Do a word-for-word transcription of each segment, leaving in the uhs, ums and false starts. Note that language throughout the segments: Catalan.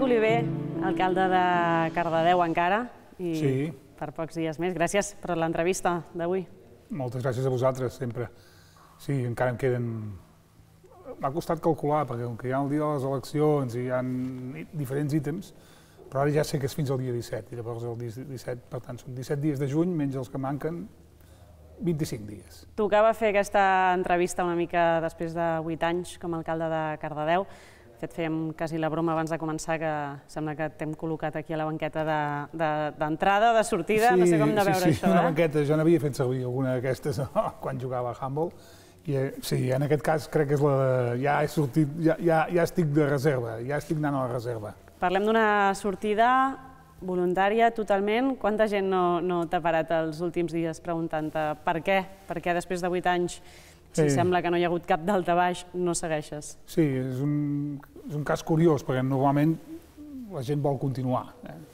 Oliver, alcalde de Cardedeu encara, i Sí. per pocs dies més. Gràcies per l'entrevista d'avui. Moltes gràcies a vosaltres, sempre. Sí, encara em queden... M'ha costat calcular, perquè com que hi ha el dia de les eleccions i hi ha diferents ítems, però ara ja sé que és fins al dia disset, i llavors el dia disset, per tant, són disset dies de juny, menys els que manquen, vint-i-cinc dies. Tocava fer aquesta entrevista una mica després de vuit anys com a alcalde de Cardedeu. De fet, fèiem quasi la broma abans de començar, que sembla que t'hem col·locat aquí a la banqueta d'entrada, de sortida, no sé com de veure això. Sí, sí, una banqueta. Jo n'havia fet servir alguna d'aquestes quan jugava a handball. I sí, en aquest cas crec que és la de... Ja he sortit, ja estic de reserva, ja estic anant a la reserva. Parlem d'una sortida voluntària totalment. Quanta gent no t'ha parat els últims dies preguntant-te per què? Per què després de vuit anys, si sembla que no hi ha hagut cap daltabaix, no segueixes? Sí, és un cas curiós, perquè normalment la gent vol continuar.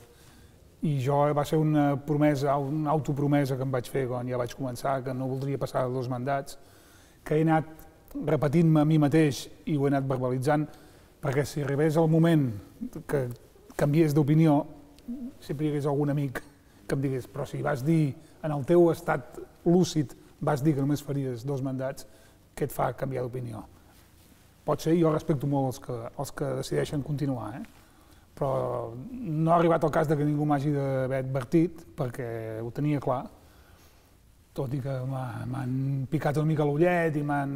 I jo va ser una promesa, una autopromesa que em vaig fer quan ja vaig començar, que no voldria passar de dos mandats, que he anat repetint-me a mi mateix i ho he anat verbalitzant, perquè si arribés el moment que canviés d'opinió, sempre hi hagués algun amic que em digués però si vas dir, en el teu estat lúcid, vas dir que només faries dos mandats, què et fa canviar d'opinió? Pot ser, jo respecto molt els que decideixen continuar, però no ha arribat el cas que ningú m'hagi d'haver advertit, perquè ho tenia clar, tot i que m'han picat una mica l'ullet i m'han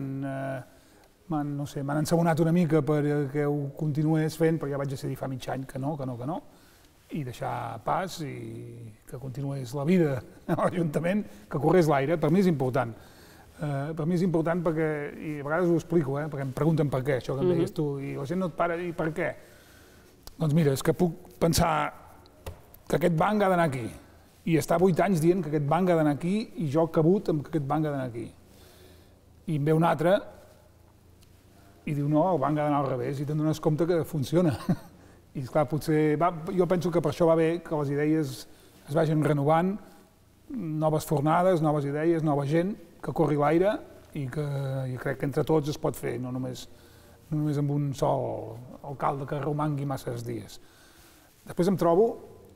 ensabonat una mica perquè ho continués fent, però ja vaig decidir fa mig any que no, que no, que no, i deixar pas i que continués la vida a l'Ajuntament, que corrés l'aire. Per mi és important. Per mi és important perquè, i a vegades ho explico, perquè em pregunten per què, això que em deies tu, i la gent no et para, i per què? Doncs mira, és que puc pensar que aquest banc ha d'anar aquí, i estar vuit anys dient que aquest banc ha d'anar aquí, i jo cabut amb que aquest banc ha d'anar aquí. I em ve un altre, i diu no, el banc ha d'anar al revés, i te'n dones compte que funciona. I esclar, potser, jo penso que per això va bé que les idees es vagin renovant, noves fornades, noves idees, nova gent, que corri l'aire i que crec que entre tots es pot fer, no només amb un sol alcalde que romangui masses dies. Després em trobo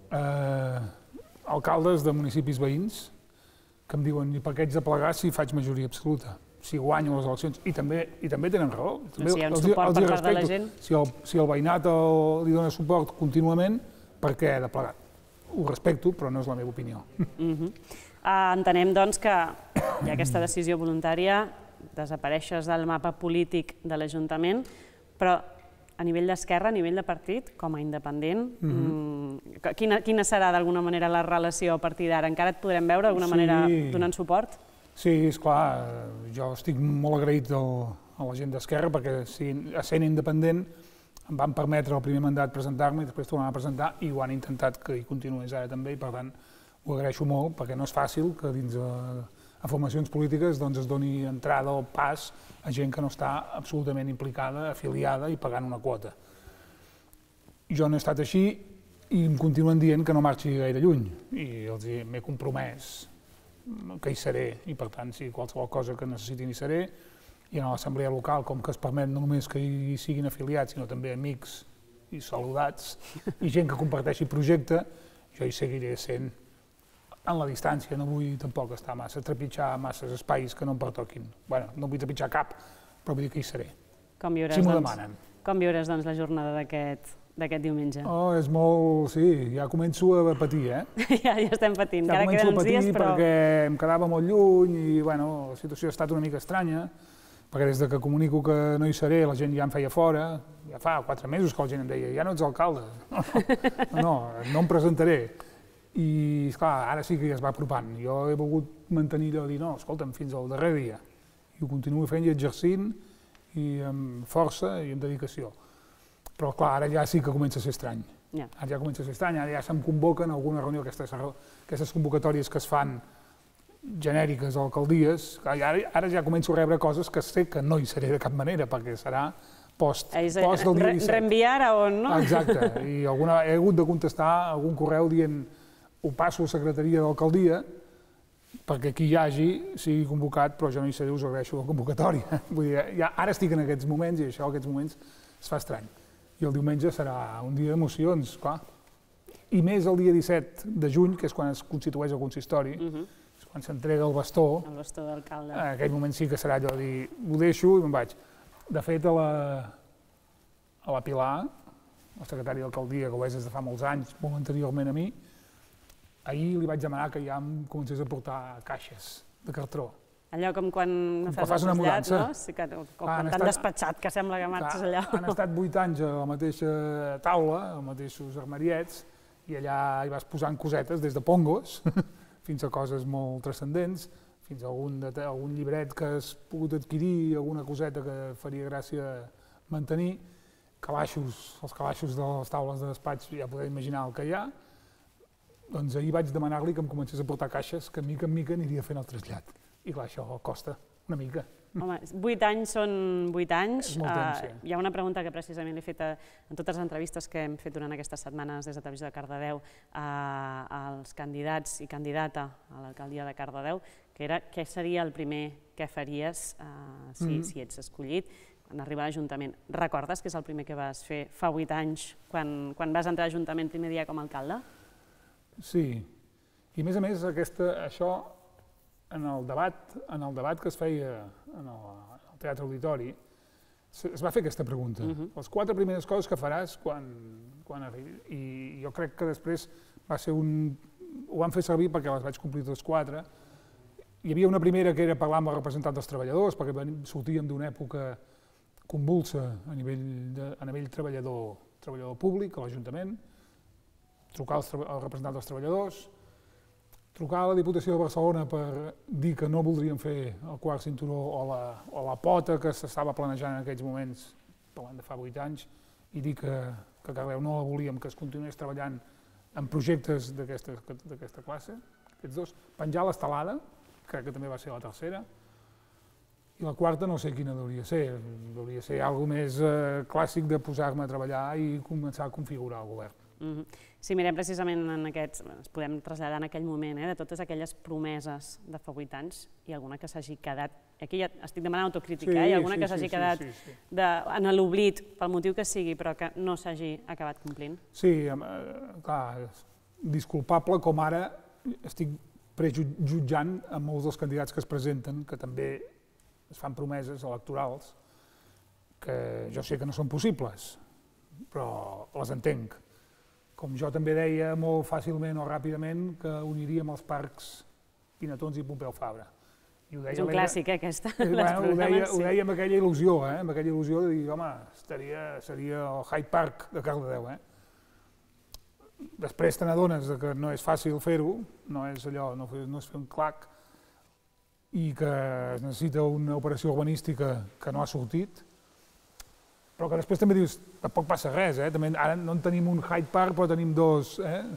alcaldes de municipis veïns que em diuen i per què haig de plegar si faig majoria absoluta? Si guanyo les eleccions, i també tenen raó. Si hi ha un suport per part de la gent. Si el veïnat li dona suport contínuament, per què he de plegar? Ho respecto, però no és la meva opinió. Entenem, doncs, que hi ha aquesta decisió voluntària, desapareixes del mapa polític de l'Ajuntament, però a nivell d'esquerra, a nivell de partit, com a independent, quina serà d'alguna manera la relació a partir d'ara? Encara et podrem veure d'alguna manera donant suport? Sí, esclar, jo estic molt agraït a la gent d'Esquerra perquè sent independent em van permetre el primer mandat presentar-me i després tornar a presentar i ho han intentat que hi continués ara també i per tant ho agraeixo molt perquè no és fàcil que dins de formacions polítiques es doni entrada o pas a gent que no està absolutament implicada, afiliada i pagant una quota. Jo no he estat així i em continuen dient que no marxi gaire lluny i els m'he compromès que hi seré, i per tant, si qualsevol cosa que necessitin hi seré, i a l'assemblea local, com que es permet no només que hi siguin afiliats, sinó també amics i saludats, i gent que comparteixi projecte, jo hi seguiré sent en la distància, no vull tampoc estar massa, trepitjar masses espais que no em pertoquin. Bé, no vull trepitjar cap, però vull dir que hi seré, si m'ho demanen. Com viuràs, doncs, la jornada d'aquest d'aquest diumenge? Oh, és molt... sí, ja començo a patir, eh? Ja estem patint, encara queden uns dies, però... Ja començo a patir perquè em quedava molt lluny i, bueno, la situació ha estat una mica estranya, perquè des que comunico que no hi seré, la gent ja em feia fora, ja fa quatre mesos que la gent em deia, ja no ets alcalde, no, no, no em presentaré. I, esclar, ara sí que ja es va apropant. Jo he volgut mantenir allò de dir, no, escolta'm, fins al darrer dia. I ho continuo fent i exercint, i amb força i amb dedicació. Però, clar, ara ja sí que comença a ser estrany. Ara ja comença a ser estrany, ara ja se'm convoquen a alguna reunió, aquestes convocatòries que es fan genèriques a alcaldies, ara ja començo a rebre coses que sé que no hi seré de cap manera, perquè serà post del dia disset. Reenviar a on, no? Exacte, i he hagut de contestar algun correu dient ho passo a secretaria d'alcaldia perquè qui hi hagi sigui convocat, però jo no hi seré, us agraeixo la convocatòria. Vull dir, ara estic en aquests moments i això, en aquests moments, es fa estrany. i el diumenge serà un dia d'emocions, clar. I més el dia disset de juny, que és quan es constitueix el consistori, és quan s'entrega el bastó. El bastó d'alcalde. En aquell moment sí que serà allò de dir, ho deixo i me'n vaig. De fet, a la, a la Pilar, la secretària d'alcaldia, que ho és des de fa molts anys, molt anteriorment a mi, ahir li vaig demanar que ja em comencés a portar caixes de cartró. Allò com quan fas, fas una mudança, no? Sí que, o quan t'han despatxat, que sembla que marxes allà. Han estat vuit anys a la mateixa taula, als mateixos armariets, i allà hi vas posant cosetes, des de pongos, fins a coses molt transcendents, fins a algun, algun llibret que has pogut adquirir, alguna coseta que faria gràcia mantenir, calaixos, els calaixos de les taules de despatx, ja podeu imaginar el que hi ha. Doncs ahir vaig demanar-li que em comencés a portar caixes, que mica en mica aniria fent el trasllat. I clar, això costa una mica. Home, vuit anys són vuit anys. És molt temps, sí. Hi ha una pregunta que precisament l'he fet en totes les entrevistes que hem fet durant aquestes setmanes des de Televisió de Cardedeu als candidats i candidata a l'alcaldia de Cardedeu, que era què seria el primer que faries si ets escollit en arribar a l'Ajuntament. Recordes què és el primer que vas fer fa vuit anys quan vas entrar a l'Ajuntament el primer dia com a alcalde? Sí, i a més a més això en el debat en el debat que es feia en el Teatre Auditori es va fer aquesta pregunta. Les quatre primeres coses que faràs quan arribis. I jo crec que després va ser un... ho van fer servir perquè les vaig complir totes quatre. Hi havia una primera que era parlar amb el representant dels treballadors, perquè sortíem d'una època convulsa a nivell treballador públic, a l'Ajuntament, trucar al representant dels treballadors, trucar a la Diputació de Barcelona per dir que no voldrien fer el quart cinturó o la pota que s'estava planejant en aquells moments, parlant de fa vuit anys, i dir que a Cardedeu no la volíem, que es continués treballant en projectes d'aquesta classe, aquests dos. Penjar l'estelada, crec que també va ser la tercera, i la quarta no sé quina hauria de ser, hauria de ser alguna més clàssic de posar-me a treballar i començar a configurar el govern. Si mirem precisament en aquests, ens podem traslladar en aquell moment, de totes aquelles promeses de fa vuit anys, hi ha alguna que s'hagi quedat, aquí ja estic demanant autocrítica, hi ha alguna que s'hagi quedat en l'oblit, pel motiu que sigui, però que no s'hagi acabat complint? Sí, clar, disculpable com ara estic prejutjant a molts dels candidats que es presenten, que també es fan promeses electorals, que jo sé que no són possibles, però les entenc. Com jo també deia molt fàcilment o ràpidament que uniríem els parcs Pinatons i Pompeu Fabra. És un clàssic, aquesta. Ho deia amb aquella il·lusió, amb aquella il·lusió de dir, home, seria el Hyde Park de Cardedeu. Després te n'adones que no és fàcil fer-ho, no és allò, no és fer un clac, i que es necessita una operació urbanística que no ha sortit, però que després també dius, tampoc passa res, ara no en tenim un Hyde Park, però tenim dos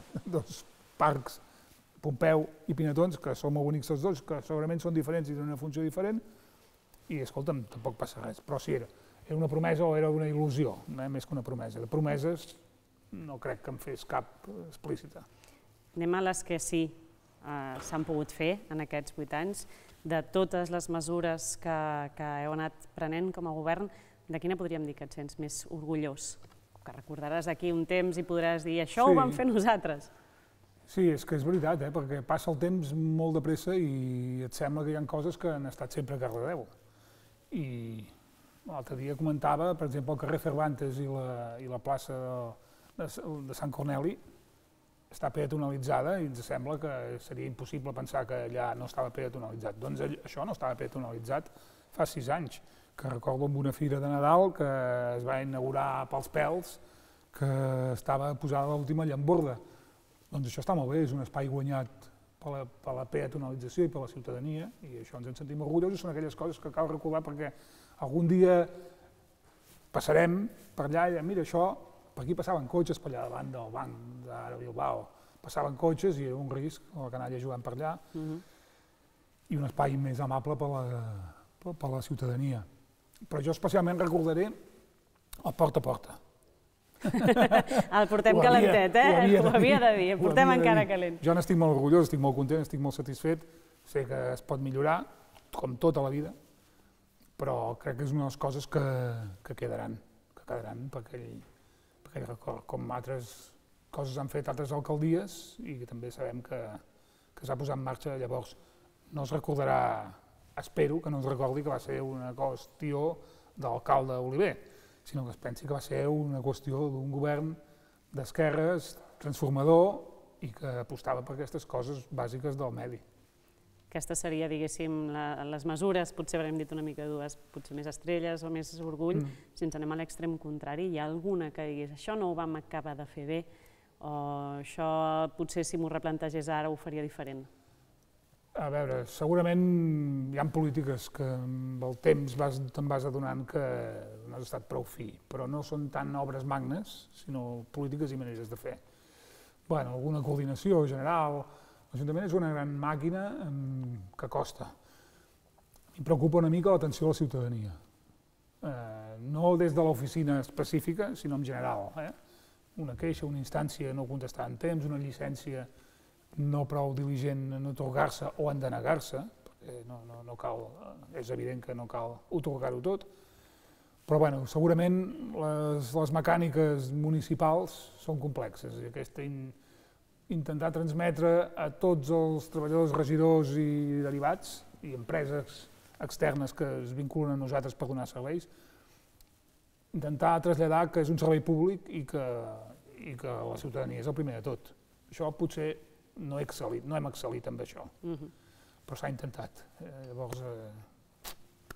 parcs, Pompeu i Pinatons, que són molt bonics tots dos, que segurament són diferents i tenen una funció diferent, i escolta'm, tampoc passa res, però sí era. Era una promesa o era una il·lusió, més que una promesa. De promeses no crec que em fes cap explícita. Anem a les que sí s'han pogut fer en aquests vuit anys. De totes les mesures que heu anat prenent com a govern, de quina podríem dir que et sents més orgullós? Que recordaràs d'aquí un temps i podràs dir això ho vam fer nosaltres. Sí, és que és veritat, perquè passa el temps molt de pressa i et sembla que hi ha coses que han estat sempre a Cardedeu. I l'altre dia comentava, per exemple, el carrer Cervantes i la plaça de Sant Corneli està peatonalitzada i ens sembla que seria impossible pensar que allà no estava peatonalitzat. Doncs això no estava peatonalitzat fa sis anys, que recordo amb una fira de Nadal que es va inaugurar pels pèls, que estava posada a l'última llamborda. Doncs això està molt bé, és un espai guanyat per la peatonalització i per la ciutadania, i això ens en sentim orgullosos, són aquelles coses que cal recordar perquè algun dia passarem per allà i mira això, per aquí passaven cotxes per allà davant del banc d'Ara Bilbao, passaven cotxes i era un risc, la canalla jugant per allà, i un espai més amable per la ciutadania. Però jo especialment recordaré el porta a porta. El portem calentet, eh? Ho havia de dir, el portem encara calent. Jo n'estic molt orgullós, estic molt content, estic molt satisfet, sé que es pot millorar, com tota la vida, però crec que és una de les coses que quedaran, que quedaran, perquè aquell record, com altres coses han fet altres alcaldies i que també sabem que, que s'ha posat en marxa. Llavors, no es recordarà, espero que no es recordi que va ser una qüestió de l'alcalde Oliver, sinó que es pensi que va ser una qüestió d'un govern d'esquerres transformador i que apostava per aquestes coses bàsiques del medi. Aquesta seria, diguéssim, la, les mesures, potser haurem dit una mica dues, potser més estrelles o més orgull, mm. si ens anem a l'extrem contrari, hi ha alguna que digués això no ho vam acabar de fer bé o això potser si m'ho replantegés ara ho faria diferent? A veure, segurament hi ha polítiques que amb el temps vas, te'n vas adonant que no has estat prou fi, però no són tant obres magnes, sinó polítiques i maneres de fer. Bueno, alguna coordinació general. L'Ajuntament és una gran màquina que costa. Em preocupa una mica l'atenció a la ciutadania. Eh, no des de l'oficina específica, sinó en general. Eh? Una queixa, una instància no contestar en temps, una llicència no prou diligent en atorgar-se o en denegar-se, perquè no, no, no cal, és evident que no cal atorgar-ho tot, però bueno, segurament les, les mecàniques municipals són complexes i aquesta in, intentar transmetre a tots els treballadors, regidors i derivats i empreses externes que es vinculen a nosaltres per donar serveis, intentar traslladar que és un servei públic i que, i que la ciutadania és el primer de tot. Això potser no, he excel·lit, no hem excel·lit amb això, uh-huh. però s'ha intentat. Eh, llavors, eh...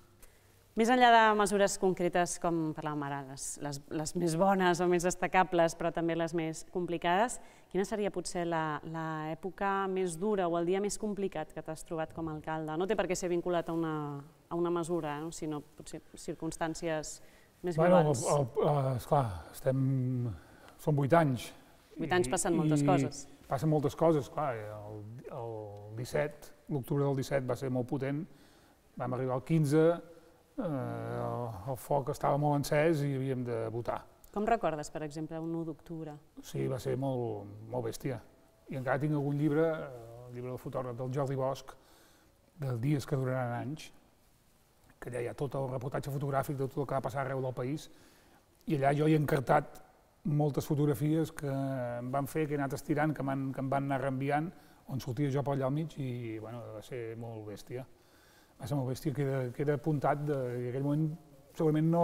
Més enllà de mesures concretes, com parlàvem ara, les, les, les més bones o més destacables, però també les més complicades, quina seria potser l'època més dura o el dia més complicat que t'has trobat com a alcalde? No té per què ser vinculat a una, a una mesura, eh, sinó potser circumstàncies més globals. Bueno, el, el, esclar, estem... són vuit anys. Vuit anys passen moltes coses. Passen moltes coses, clar, el, el disset, l'octubre del disset va ser molt potent, vam arribar al quinze, eh, el, el foc estava molt encès i havíem de votar. Com recordes, per exemple, un u d'octubre? Sí, va ser molt, molt bèstia. I encara tinc algun llibre, el llibre del fotògraf del Jordi Bosch, de dies que duraran anys, que allà hi ha tot el reportatge fotogràfic de tot el que va passar arreu del país, i allà jo hi he encartat moltes fotografies que em van fer, que he anat estirant, que, que em van anar reenviant, on sortia jo per allà al mig i bueno, va ser molt bèstia. Va ser molt bèstia, queda, queda apuntat, de, i en aquell moment segurament no...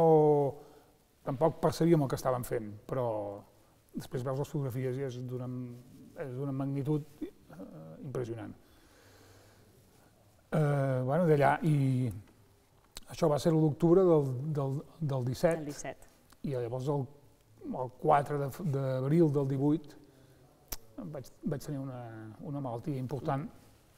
tampoc percebíem el que estàvem fent, però després veus les fotografies i és d'una magnitud eh, impressionant. Eh, bueno, d'allà, i això va ser l'u d'octubre del, del, del disset, el disset, i llavors el el quatre d'abril del divuit vaig, vaig tenir una, una malaltia important.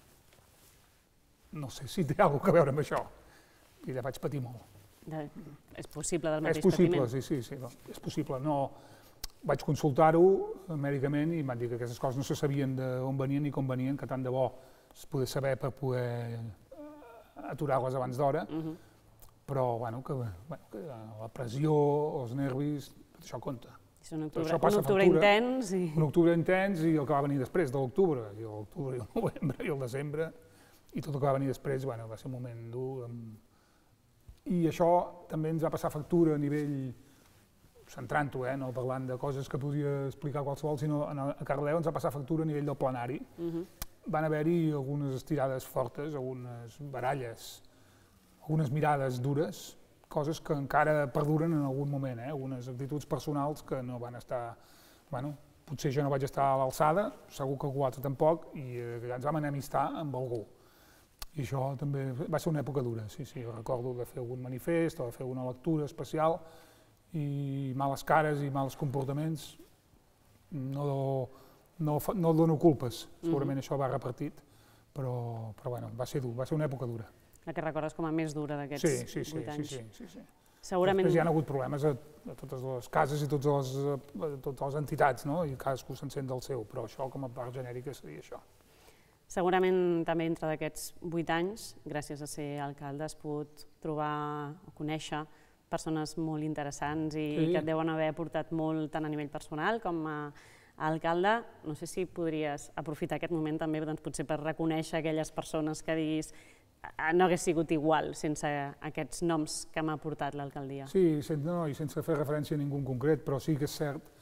No sé si té alguna cosa a veure amb això, i la vaig patir molt. De, és possible del mateix és possible, patiment? Sí, sí, sí, no, és possible. No, vaig consultar-ho mèdicament i em van dir que aquestes coses no se sabien d'on venien ni com venien, que tant de bo es pogués saber per poder aturar-les abans d'hora, uh-huh. però bueno, que, bueno, que la pressió, els nervis, tot això compta. És un octubre, un octubre intens. I... Un octubre intens i el que va venir després de l'octubre, i l'octubre i el novembre i el desembre, i tot el que va venir després, bueno, va ser un moment dur. I això també ens va passar factura a nivell, centrant-ho, eh, no parlant de coses que podria explicar qualsevol, sinó a Cardedeu ens va passar factura a nivell del plenari. Uh-huh. Van haver-hi algunes estirades fortes, algunes baralles, algunes mirades dures, coses que encara perduren en algun moment, eh? Algunes actituds personals que no van estar... Bueno, potser jo no vaig estar a l'alçada, segur que algú altre tampoc, i ja ens vam enemistar amb algú. I això també va ser una època dura, sí, sí, recordo de fer algun manifest o de fer una lectura especial i males cares i mals comportaments. No, no, no dono culpes, segurament mm-hmm. això va repartit, però, però bueno, va ser dur, va ser una època dura. La que recordes com a més dura d'aquests sí, sí, sí, vuit anys. Sí, sí, sí, sí. Segurament... Després hi ha hagut problemes a, a totes les cases i totes les, a totes les entitats, no? I cadascú se'n sent del seu, però això com a part genèrica seria això. Segurament també entre d'aquests vuit anys, gràcies a ser alcalde, has pogut trobar o conèixer persones molt interessants i sí. que et deuen haver aportat molt tant a nivell personal com a alcalde. No sé si podries aprofitar aquest moment també doncs, potser per reconèixer aquelles persones que diguis no hagués sigut igual sense aquests noms que m'ha portat l'alcaldia. Sí, no, i sense fer referència a ningú en concret, però sí que és cert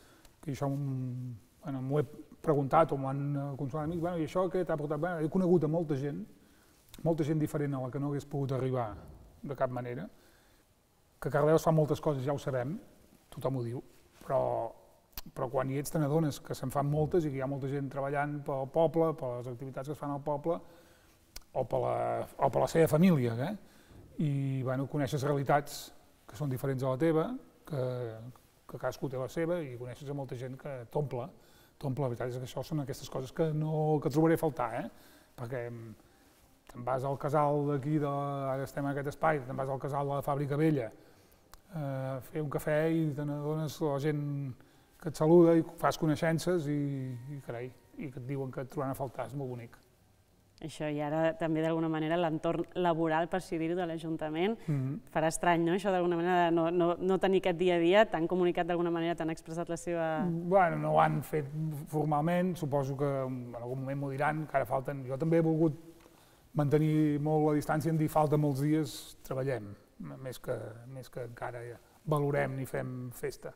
que això m'ho he preguntat o m'ho han consolat amics, bueno, i això què t'ha portat? Bueno, he conegut a molta gent, molta gent diferent a la que no hagués pogut arribar de cap manera, que Cardeu es fa moltes coses, ja ho sabem, tothom ho diu, però, però quan hi ets te n'adones que se'n fan moltes i que hi ha molta gent treballant pel poble, per les activitats que es fan al poble, o per la, o per la seva família, eh? I bueno, coneixes realitats que són diferents a la teva, que, que cadascú té la seva, i coneixes a molta gent que t'omple, t'omple. La veritat és que això són aquestes coses que no que trobaré a faltar, eh? Perquè te'n vas al casal d'aquí, ara estem en aquest espai, te'n vas al casal de la Fàbrica Vella, a fer un cafè i te n'adones la gent que et saluda i fas coneixences i, i carai, i que et diuen que et trobaran a faltar, és molt bonic. Això, i ara també d'alguna manera l'entorn laboral, per si dir-ho, de l'Ajuntament farà estrany, no? Això d'alguna manera de no tenir aquest dia a dia, t'han comunicat d'alguna manera, t'han expressat la seva... Bueno, no ho han fet formalment, suposo que en algun moment m'ho diran, que ara falten... Jo també he volgut mantenir molt la distància en dir falta molts dies, treballem, més que encara valorem ni fem festa.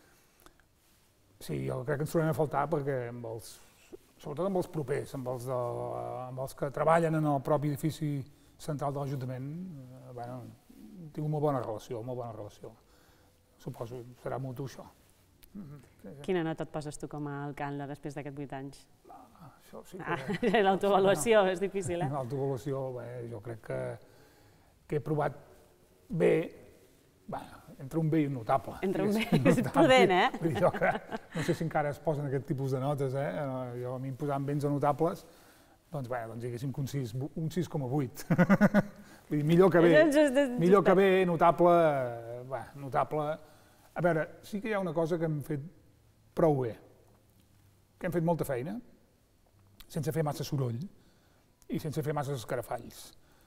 Sí, jo crec que ens trobem a faltar perquè amb els... sobretot amb els propers, amb els, de, amb els que treballen en el propi edifici central de l'Ajuntament, eh, bueno, tinc una molt bona relació, molt bona relació. Suposo que serà mutu això. Quina nota et poses tu com a alcalde després d'aquests vuit anys? Ah, això sí que... Ah, l'autoavaluació és difícil, eh? L'autoavaluació, jo crec que, que he provat bé, bueno, entre un bé i un notable. Entre un bé, és prudent, eh? Vull dir, jo que no sé si encara es posen aquest tipus de notes, eh? Jo a mi em posaven béns o notables, doncs bé, doncs diguéssim que un sis coma vuit. Vull dir, millor que bé, millor que bé, notable, bé, notable. A veure, sí que hi ha una cosa que hem fet prou bé, que hem fet molta feina, sense fer massa soroll i sense fer massa escarafalls.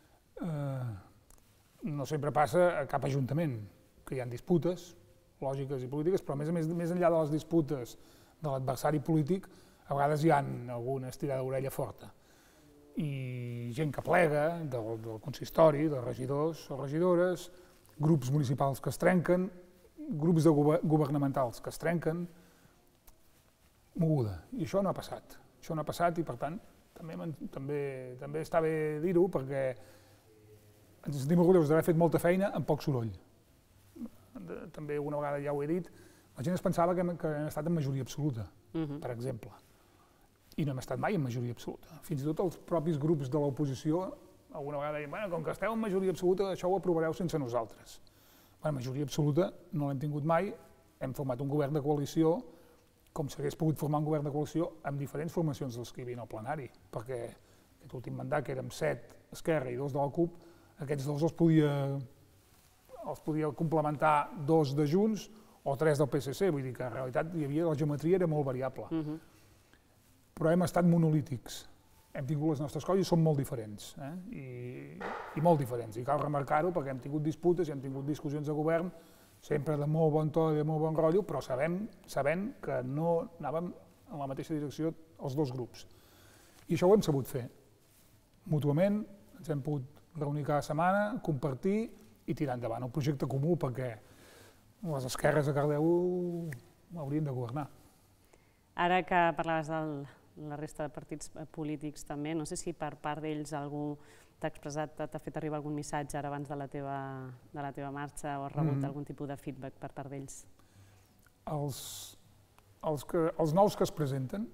No sempre passa a cap ajuntament, que hi ha disputes lògiques i polítiques, però a més a més, més enllà de les disputes de l'adversari polític, a vegades hi ha alguna estirada d'orella forta. I gent que plega, del, del consistori, de regidors o regidores, grups municipals que es trenquen, grups de governamentals que es trenquen, moguda. I això no ha passat. Això no ha passat i, per tant, també, també, també està bé dir-ho perquè ens sentim orgullosos d'haver fet molta feina amb poc soroll. També una vegada ja ho he dit, la gent es pensava que hem, que hem estat en majoria absoluta, uh-huh. per exemple. I no hem estat mai en majoria absoluta. Fins i tot els propis grups de l'oposició alguna vegada deien, bueno, com que esteu en majoria absoluta, això ho aprovareu sense nosaltres. Bueno, majoria absoluta no l'hem tingut mai, hem format un govern de coalició, com s'hagués pogut formar un govern de coalició amb diferents formacions dels que hi havia al plenari, perquè aquest últim mandat, que érem set Esquerra i dos de la CUP, aquests dos els podia, els podia complementar dos de Junts o tres del P S C, vull dir que en realitat hi havia, la geometria era molt variable. Uh-huh. Però hem estat monolítics, hem tingut les nostres coses i som molt diferents, eh? I, i molt diferents, i cal remarcar-ho perquè hem tingut disputes i hem tingut discussions de govern, sempre de molt bon to i de molt bon rotllo, però sabem, sabent que no anàvem en la mateixa direcció els dos grups. I això ho hem sabut fer, mútuament, ens hem pogut reunir cada setmana, compartir i tirar endavant el projecte comú perquè les esquerres a Cardeu haurien de governar. Ara que parlaves de la resta de partits polítics també, no sé si per part d'ells algú t'ha expressat, t'ha fet arribar algun missatge ara abans de la teva, de la teva marxa o has rebut mm. algun tipus de feedback per part d'ells? Els, els, que, els nous que es presenten,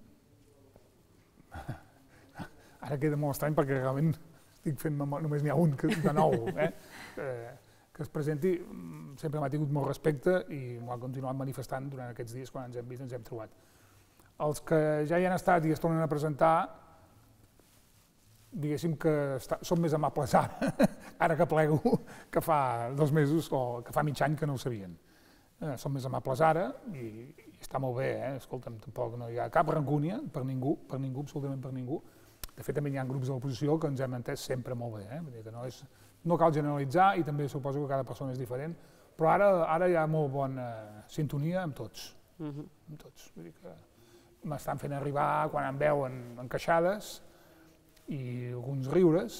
ara queda molt estrany perquè realment estic fent memòria, només n'hi ha un que, de nou, eh? eh, que es presenti, sempre m'ha tingut molt respecte i m'ho ha continuat manifestant durant aquests dies quan ens hem vist, ens hem trobat. Els que ja hi han estat i es tornen a presentar, diguéssim que està, són més amables ara, ara que plego, que fa dos mesos o que fa mig any que no ho sabien. Eh, són més amables ara i, i està molt bé, eh? Escolta'm, tampoc no hi ha cap rancúnia per ningú, per ningú, absolutament per ningú. De fet, també hi ha grups de l'oposició que ens hem entès sempre molt bé, eh? Vull dir que no, és, no cal generalitzar i també suposo que cada persona és diferent, però ara, ara hi ha molt bona sintonia amb tots, uh-huh. amb tots. Vull dir que m'estan fent arribar, quan em veuen, encaixades i alguns riures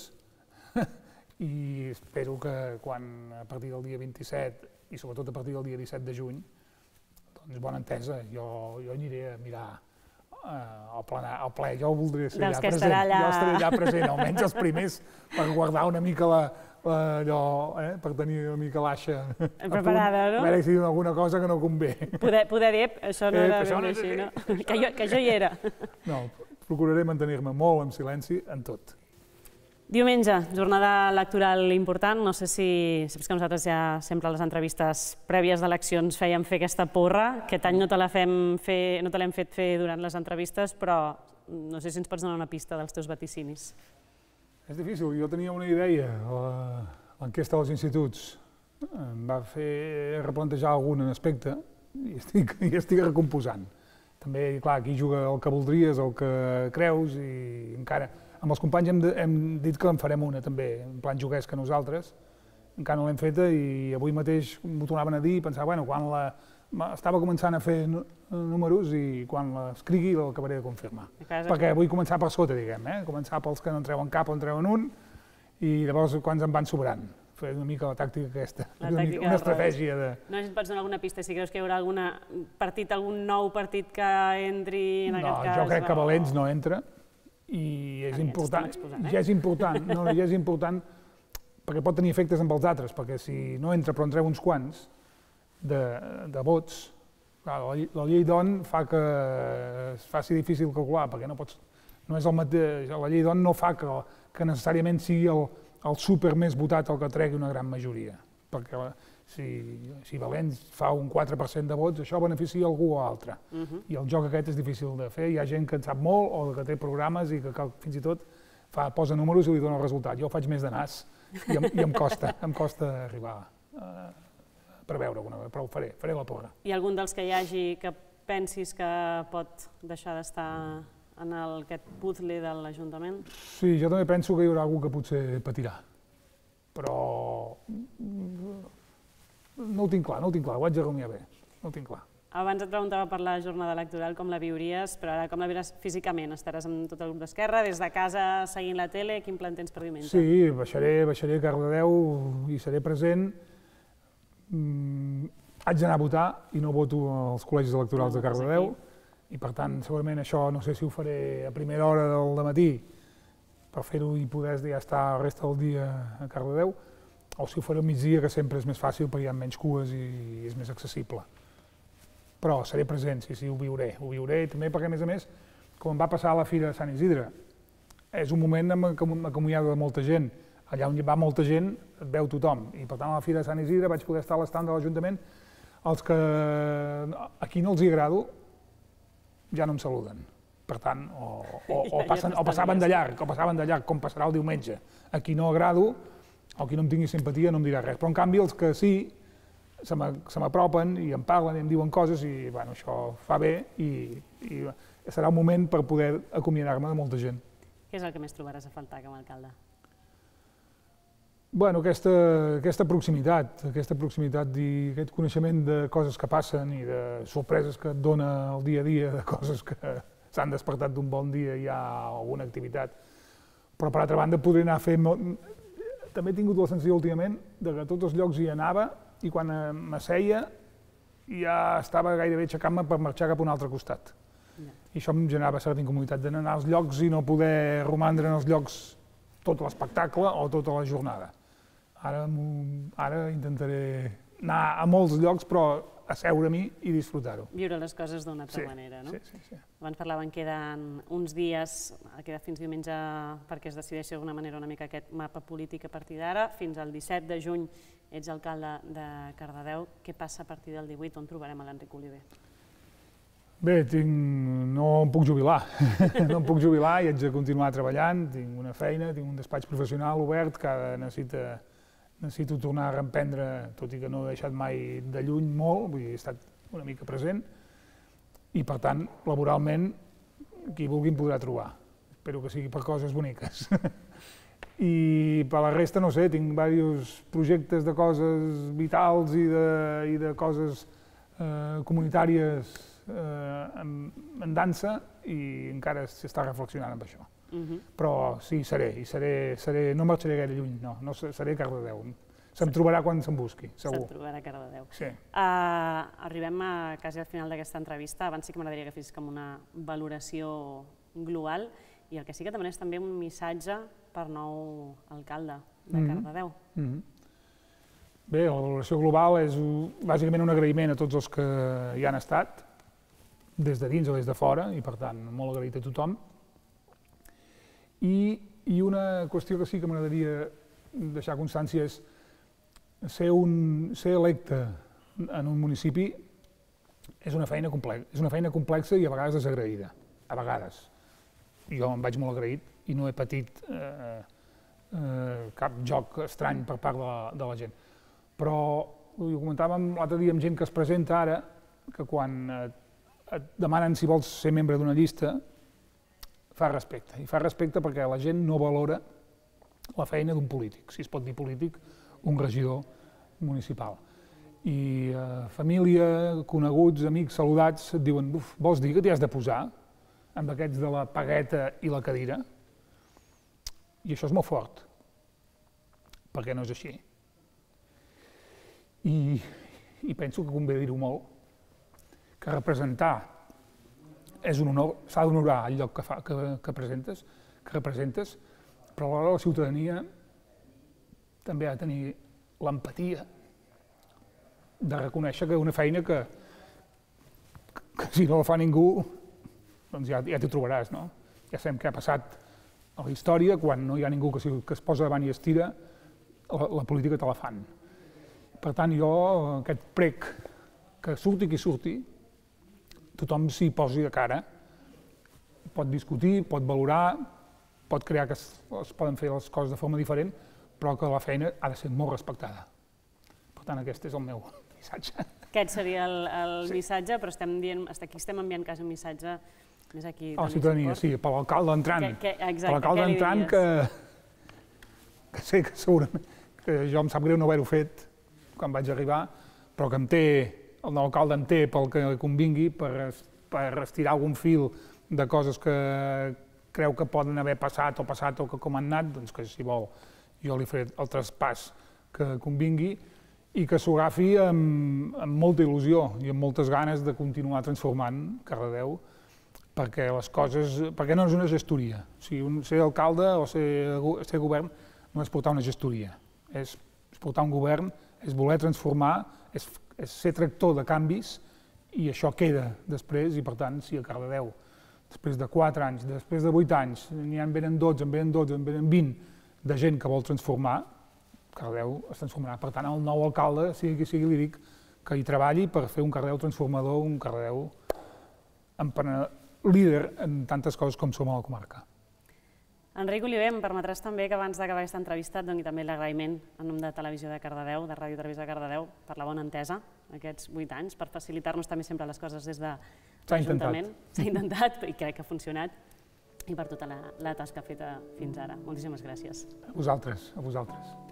i espero que quan a partir del dia vint-i-set i sobretot a partir del dia disset de juny Doncs bona entesa, jo, jo aniré a mirar uh, el, plana, el ple, jo voldria ser allà present, allà... jo estaré allà present, almenys els primers, per guardar una mica la, la, allò, eh, per tenir una mica l'aixa preparada, no? A veure si diuen alguna cosa que no convé. Poder, poder dir, això no eh, era això ben no així, sé. no? Que jo, que jo hi era. No, procuraré mantenir-me molt en silenci en tot. Diumenge, jornada electoral important. No sé si... Saps que nosaltres ja sempre a les entrevistes prèvies d'eleccions fèiem fer aquesta porra. Aquest any no te la fem fer, no te l'hem fet fer durant les entrevistes, però no sé si ens pots donar una pista dels teus vaticinis. És difícil. Jo tenia una idea, l'enquesta dels instituts em va fer replantejar algun aspecte i estic, i estic recomposant. També, clar, aquí juga el que voldries, el que creus i encara... Amb els companys hem, de, hem dit que en farem una també, en plan juguesca nosaltres, encara no l'hem feta i avui mateix m'ho tornaven a dir i pensava, bueno, quan la... estava començant a fer números i quan l'escrigui l'acabaré de confirmar. Perquè vull començar per sota, diguem, eh? Començar pels que no en treuen cap o en treuen un i llavors quants en van sobrant. Fer una mica la tàctica aquesta, la una, tàctica una estratègia de... No sé si et pots donar alguna pista, si creus que hi haurà algun partit, algun nou partit que entri en no, aquest cas? No, jo crec que Valents no entra. I és important, exposant, eh? ja és important, no, ja és important perquè pot tenir efectes amb els altres, perquè si no entra però en treu uns quants de, de vots, clar, la, la llei d'O N fa que es faci difícil calcular, perquè no pots, no és el mateix, la llei d'O N no fa que, que necessàriament sigui el, el súper més votat el que tregui una gran majoria, perquè si, si Valents fa un quatre per cent de vots, això beneficia algú o altre. Uh-huh. I el joc aquest és difícil de fer, hi ha gent que en sap molt o que té programes i que cal, fins i tot fa, posa números i li dona el resultat. Jo ho faig més de nas i em, i em costa, em costa arribar a preveure alguna cosa, però ho faré, faré la porra. Hi ha algun dels que hi hagi que pensis que pot deixar d'estar en el, aquest puzzle de l'Ajuntament? Sí, jo també penso que hi haurà algú que potser patirà, però no ho tinc clar, no ho tinc clar, ho haig de rumiar bé, no ho tinc clar. Abans et preguntava per la jornada electoral, com la viuries, però ara com la viuràs físicament? Estaràs amb tot el grup d'Esquerra, des de casa, seguint la tele, quin plan tens per diumenge? Sí, baixaré, baixaré a Cardedeu i seré present. Mm, haig d'anar a votar i no voto als col·legis electorals de Cardedeu i per tant segurament això no sé si ho faré a primera hora del dematí per fer-ho i poder ja estar la resta del dia a Cardedeu, o si ho faré al migdia, que sempre és més fàcil perquè hi ha menys cues i és més accessible. Però seré present, sí, sí, ho viuré, ho viuré també perquè, a més a més, com em va passar a la Fira de Sant Isidre, és un moment en què m'acomiado de molta gent. Allà on hi va molta gent et veu tothom, i per tant a la Fira de Sant Isidre vaig poder estar a l'estand de l'Ajuntament. Els que a qui no els hi agrado ja no em saluden. Per tant, o, o, o, passen, o passaven de llarg, o passaven de llarg, com passarà el diumenge. A qui no agrado, o qui no em tingui simpatia no em dirà res, però en canvi els que sí se m'apropen i em parlen i em diuen coses i bueno, això fa bé i, i serà un moment per poder acomiadar-me de molta gent. Què és el que més trobaràs a faltar com a alcalde? Bueno, aquesta, aquesta proximitat, aquesta proximitat i aquest coneixement de coses que passen i de sorpreses que et dona el dia a dia, de coses que s'han despertat d'un bon dia i hi ha alguna activitat. Però per altra banda podré anar a fer... També he tingut la sensació últimament de que a tots els llocs hi anava i quan m'asseia ja estava gairebé aixecant-me per marxar cap a un altre costat. Yeah. I això em generava certa incomoditat d'anar als llocs i no poder romandre en els llocs tot l'espectacle o tota la jornada. Ara, ara intentaré anar a molts llocs però asseure-m'hi i disfrutar-ho. Viure les coses d'una altra sí, manera, no? Sí, sí, sí. Abans parlaven que queden uns dies, queda fins diumenge perquè es decideixi d'alguna manera una mica aquest mapa polític a partir d'ara. Fins al disset de juny ets alcalde de Cardedeu. Què passa a partir del divuit? On trobarem a l'Enric Oliver? Bé, tinc... no em puc jubilar. No em puc jubilar i haig de continuar treballant. Tinc una feina, tinc un despatx professional obert que necessita... Necessito tornar a reemprendre, tot i que no he deixat mai de lluny molt, vull dir, he estat una mica present, i per tant, laboralment, qui vulgui em podrà trobar. Espero que sigui per coses boniques. I per la resta, no sé, tinc diversos projectes de coses vitals i de, i de coses eh, comunitàries eh, en, en dansa i encara s'està reflexionant amb això. Uh-huh. Però sí, seré, i seré, seré, no marxaré gaire lluny, no, no seré a Cardedeu. se'm trobarà quan se'm busqui, segur. Se'm trobarà a Cardedeu. Sí. Uh, arribem a, quasi al final d'aquesta entrevista. Abans sí que m'agradaria que fessis com una valoració global i el que sí que també és també un missatge per nou alcalde de Cardedeu. Mm-hmm. Bé, la valoració global és bàsicament un agraïment a tots els que hi han estat, des de dins o des de fora, i per tant molt agraït a tothom. I, i una qüestió que sí que m'agradaria deixar constància és ser, un, ser electe en un municipi és una feina complexa, és una feina complexa i a vegades desagraïda, a vegades. Jo em vaig molt agraït i no he patit eh, eh, cap joc estrany per part de la, de la gent. Però ho comentàvem l'altre dia amb gent que es presenta ara, que quan et, et demanen si vols ser membre d'una llista, fa respecte. I fa respecte perquè la gent no valora la feina d'un polític, si es pot dir polític, un regidor municipal. I eh, família, coneguts, amics, saludats, et diuen uf, vols dir que t'hi has de posar amb aquests de la pagueta i la cadira? I això és molt fort, perquè no és així. I, i penso que convé dir-ho molt, que representar és un honor, s'ha d'honorar el lloc que, fa, que, que, presentes, que representes, però alhora la ciutadania també ha de tenir l'empatia de reconèixer que una feina que, que si no la fa ningú, doncs ja, ja t'hi trobaràs, no? Ja sabem què ha passat a la història, quan no hi ha ningú que, que es posa davant i es tira, la, la política te la fan. Per tant, jo, aquest prec, que surti qui surti, tothom s'hi posi de cara, pot discutir, pot valorar, pot crear que es, es poden fer les coses de forma diferent, però que la feina ha de ser molt respectada. Per tant, aquest és el meu missatge. Aquest seria el, el sí. missatge, però estem dient, aquí estem enviant quasi un missatge més aquí... A la ciutadania, sí, per l'alcalde entrant. Que, que, exacte, per l'alcalde entrant que, que sé que segurament, que jo em sap greu no haver-ho fet quan vaig arribar, però que em té, el nou alcalde em té pel que convingui, per, per estirar algun fil de coses que creu que poden haver passat o passat o que com han anat, doncs que si vol jo li faré el traspàs que convingui i que s'ho agafi amb, amb molta il·lusió i amb moltes ganes de continuar transformant Cardedeu, perquè les coses, perquè no és una gestoria. O sigui, un, ser alcalde o ser, ser govern no és portar una gestoria, és, és portar un govern, és voler transformar, és, és ser tractor de canvis i això queda després i per tant si a Cardedeu després de quatre anys, després de vuit anys, n'hi en venen dotze, en venen dotze, en venen vint de gent que vol transformar, Cardedeu es transformarà. Per tant, el nou alcalde, sigui qui sigui, li dic que hi treballi per fer un Cardedeu transformador, un Cardedeu líder en tantes coses com som a la comarca. Enric Oliver, em permetràs també que abans d'acabar aquesta entrevista et doni també l'agraïment en nom de Televisió de Cardedeu, de Ràdio Televisió de Cardedeu, per la bona entesa aquests vuit anys, per facilitar-nos també sempre les coses des de l'Ajuntament. S'ha intentat i crec que ha funcionat, i per tota la, la tasca feta fins ara. Moltíssimes gràcies. A vosaltres, a vosaltres.